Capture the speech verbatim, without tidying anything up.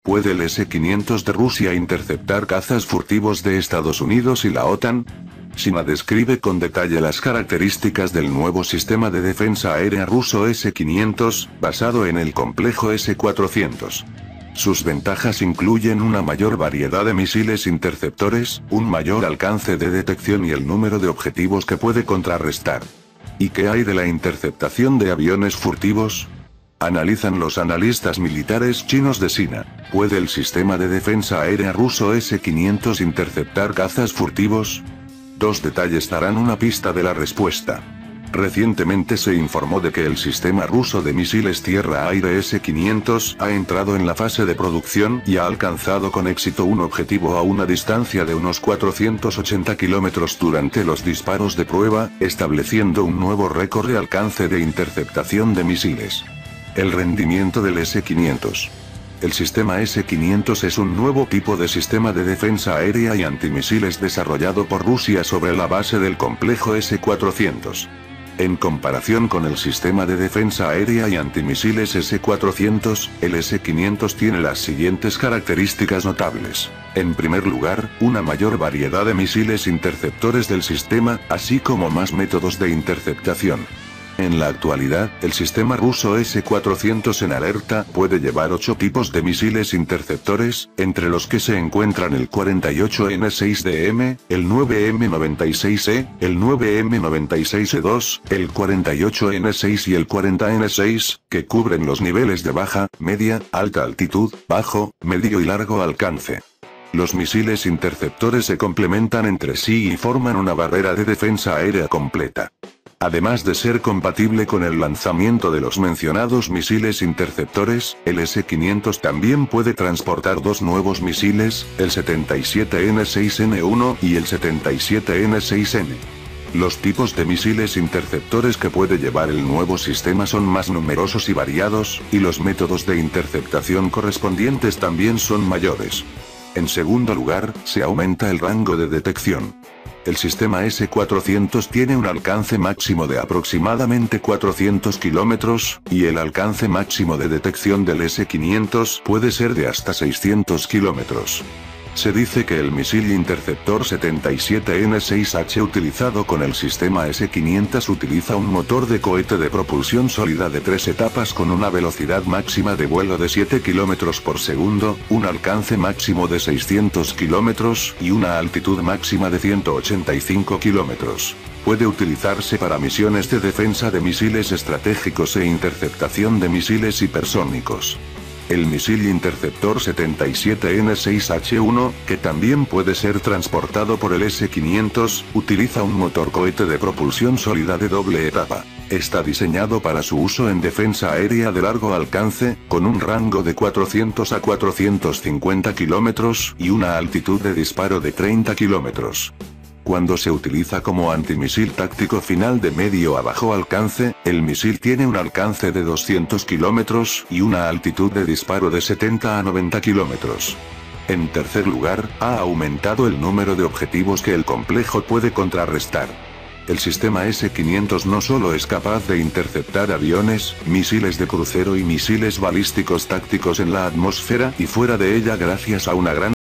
¿Puede el ese quinientos de Rusia interceptar cazas furtivos de Estados Unidos y la OTAN? Sina describe con detalle las características del nuevo sistema de defensa aérea ruso ese quinientos, basado en el complejo ese cuatrocientos. Sus ventajas incluyen una mayor variedad de misiles interceptores, un mayor alcance de detección y el número de objetivos que puede contrarrestar. ¿Y qué hay de la interceptación de aviones furtivos? Analizan los analistas militares chinos de Sina. ¿Puede el sistema de defensa aérea ruso ese quinientos interceptar cazas furtivos? Dos detalles darán una pista de la respuesta. Recientemente se informó de que el sistema ruso de misiles tierra-aire ese quinientos ha entrado en la fase de producción y ha alcanzado con éxito un objetivo a una distancia de unos cuatrocientos ochenta kilómetros durante los disparos de prueba, estableciendo un nuevo récord de alcance de interceptación de misiles. El rendimiento del ese quinientos. El sistema ese quinientos es un nuevo tipo de sistema de defensa aérea y antimisiles desarrollado por Rusia sobre la base del complejo ese cuatrocientos. En comparación con el sistema de defensa aérea y antimisiles ese cuatrocientos, el ese quinientos tiene las siguientes características notables. En primer lugar, una mayor variedad de misiles interceptores del sistema, así como más métodos de interceptación. En la actualidad, el sistema ruso ese cuatrocientos en alerta puede llevar ocho tipos de misiles interceptores, entre los que se encuentran el cuarenta y ocho ene seis de eme, el nueve eme noventa y seis e, el nueve eme noventa y seis e dos, el cuarenta y ocho ene seis y el cuarenta ene seis, que cubren los niveles de baja, media, alta altitud, bajo, medio y largo alcance. Los misiles interceptores se complementan entre sí y forman una barrera de defensa aérea completa. Además de ser compatible con el lanzamiento de los mencionados misiles interceptores, el ese quinientos también puede transportar dos nuevos misiles, el setenta y siete ene seis ene uno y el setenta y siete ene seis ene. Los tipos de misiles interceptores que puede llevar el nuevo sistema son más numerosos y variados, y los métodos de interceptación correspondientes también son mayores. En segundo lugar, se aumenta el rango de detección. El sistema ese cuatrocientos tiene un alcance máximo de aproximadamente cuatrocientos kilómetros, y el alcance máximo de detección del ese quinientos puede ser de hasta seiscientos kilómetros. Se dice que el misil interceptor setenta y siete ene seis hache utilizado con el sistema ese quinientos utiliza un motor de cohete de propulsión sólida de tres etapas con una velocidad máxima de vuelo de siete kilómetros por segundo, un alcance máximo de seiscientos kilómetros y una altitud máxima de ciento ochenta y cinco kilómetros. Puede utilizarse para misiones de defensa de misiles estratégicos e interceptación de misiles hipersónicos. El misil interceptor setenta y siete ene seis hache uno, que también puede ser transportado por el ese quinientos, utiliza un motor cohete de propulsión sólida de doble etapa. Está diseñado para su uso en defensa aérea de largo alcance, con un rango de cuatrocientos a cuatrocientos cincuenta kilómetros y una altitud de disparo de treinta kilómetros. Cuando se utiliza como antimisil táctico final de medio a bajo alcance, el misil tiene un alcance de doscientos kilómetros y una altitud de disparo de setenta a noventa kilómetros. En tercer lugar, ha aumentado el número de objetivos que el complejo puede contrarrestar. El sistema ese quinientos no solo es capaz de interceptar aviones, misiles de crucero y misiles balísticos tácticos en la atmósfera y fuera de ella gracias a una gran